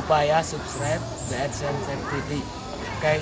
lupa ya subscribe DSM TV. Oke.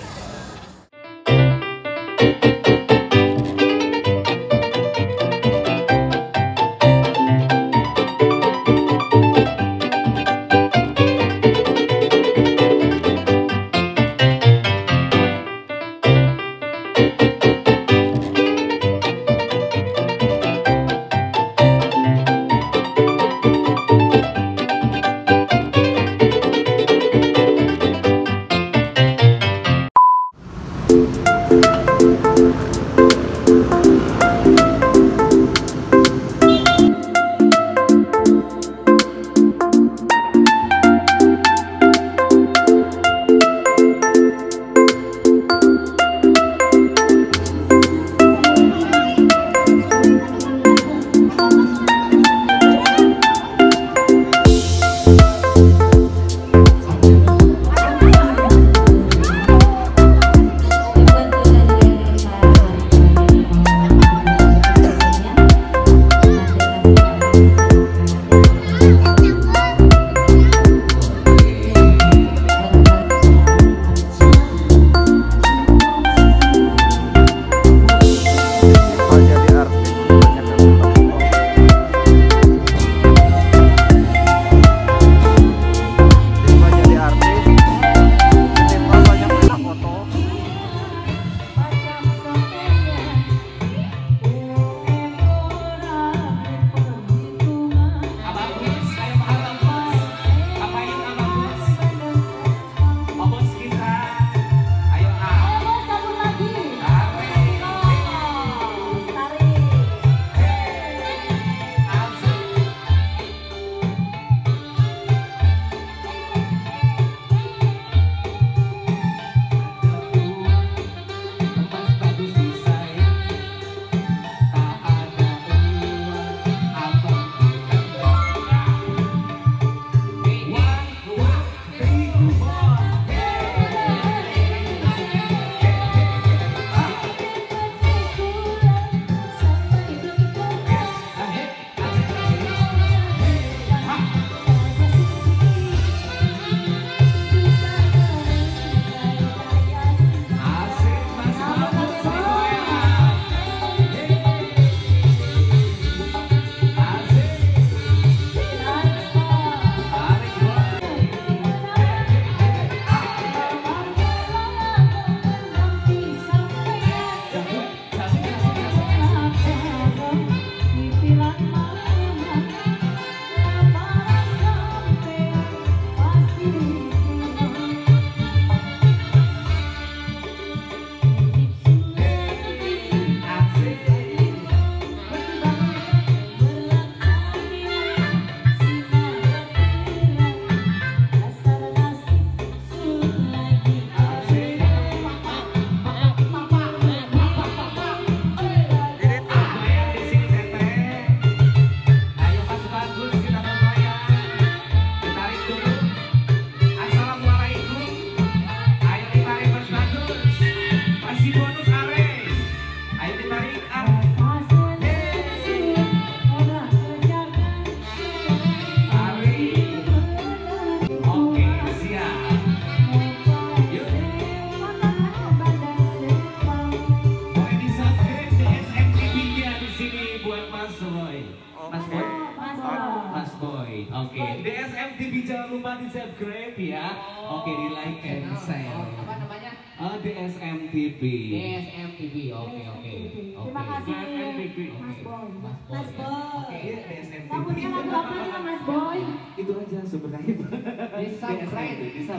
Oke, DSM TV jangan lupa di subscribe ya. Oke, di like and share. Apa namanya? DSM TV. DSM TV. Oke. Terima kasih DSM TV. Mas Boy. Mas Boy. Oke, DSM TV. Kamu punya lagu apa nih Mas Boy? Itu aja subscribe. Di subscribe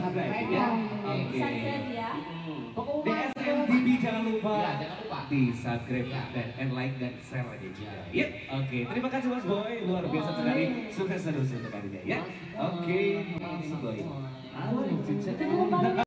ya. Oke. Subscribe ya. DSM TV jangan lupa. Ya, jangan lupa. Di subscribe dan like dan share aja juga. Ya. Oke, terima kasih Mas Boy. Luar biasa sekali. Sukses terus untuk kalian ya. Oke, Mas Boy.